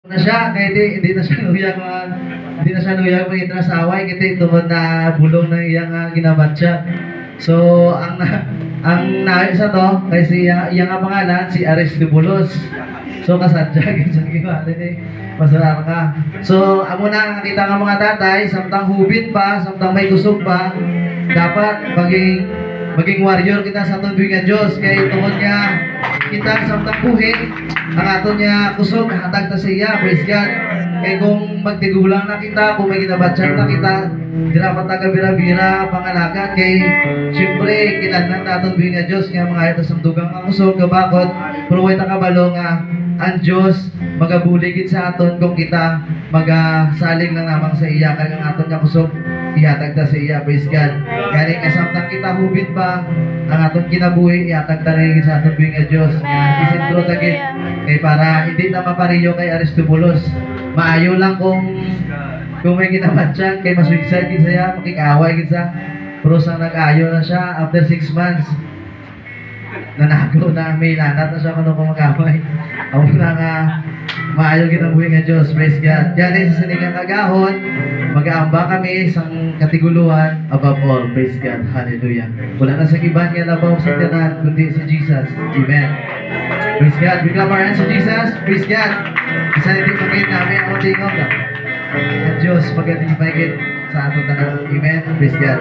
na siya, kaya hindi na siya luyag hindi na siya luyag mag-itrasaway, kaya tungod na bulong na iyang ginabatsyag. So, ang naayos sa to, kasi iyang nga pangalan, si Ares Libulos. So, kasadyag, sa giwanan eh, masarar ka. So, amo na nakita nga mga tatay, samtang hubin pa, samtang may kusog pa, dapat maging warrior kita sa tuwing nga Diyos. Kaya tungod nga, kita samtang buhi, ang ato niya kusog, hatag ta sa iya, praise God. Kaya kung magtigulang na kita, kung may kinabatsyag na kita, dirapat na kabira-bira, pangalagan, kay siyempre, kinagnan natin tuwing nga Diyos, nga mga ito sa dugang nga kusog, kabakot, pero way ta kabalo nga, ang Diyos magabuligid sa aton kung kita magasalig na namang sa iya kaya ang aton nga kusog ihatag ta sa iya, praise God. Kaya kasamtang kita hubit pa ang aton kinabuhi ihatag ta rin sa aton buhay nga Diyos nga isentro tagit kay para hindi na mapariyo kay Aristobulos. Maayo lang kung may ginabatsyag kay masuicide gid siya, makikaway gid sa pero sa nag-ayo na siya after 6 months nanagaw na may lanat na siya kung mag-away. Ako na nga maayo ginabuhi nga Diyos, praise God. Yan sa sinigang kagahon, mag-aamba kami sa katiguluhan above all, praise God, hallelujah. Wala na sa iban nga labaw sa tanan, kundi si Jesus, amen. Praise God, we clap our hands to Jesus, praise God. Isa na din pagkain namin ang tingog ang Diyos pag-ibigit sa ating tanan, amen, praise God.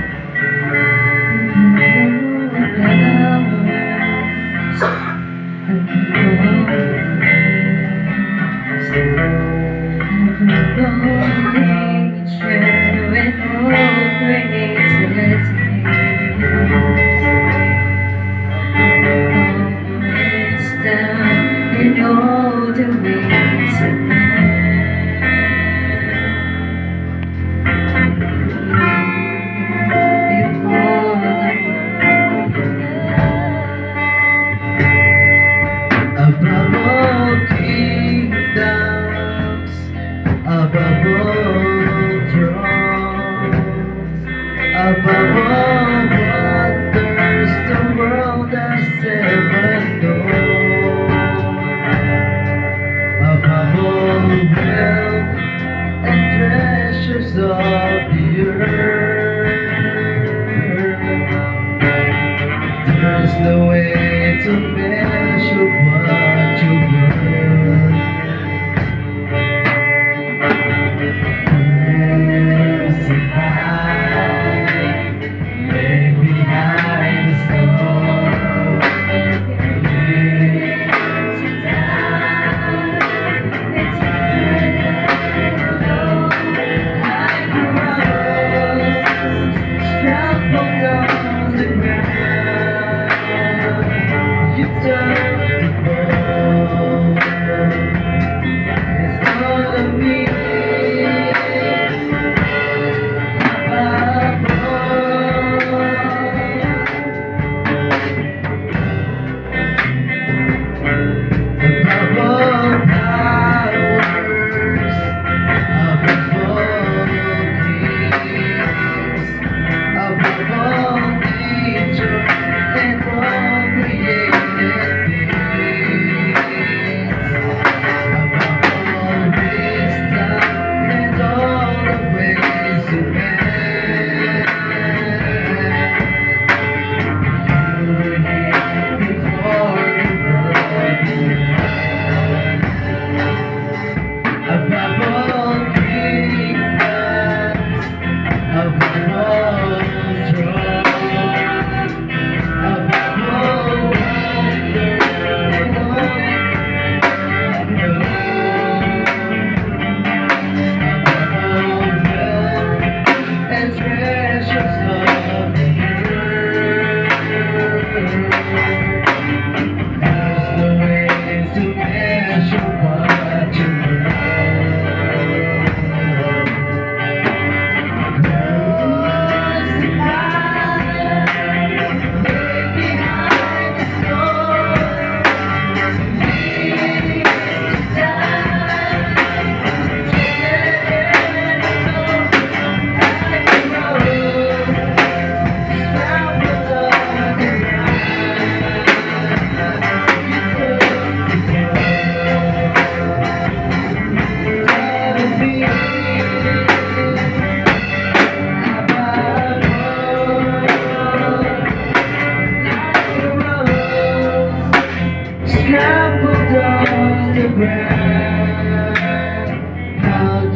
Above all kingdoms, above all thrones, above all wonders the world has ever known, above all wealth and treasures of the earth, there's no way to measure what you're worth. Sing high, lay behind the storm, live to die, it's like a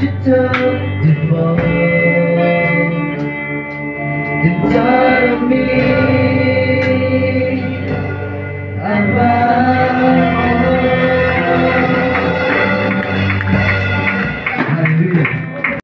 you took to fall inside of me.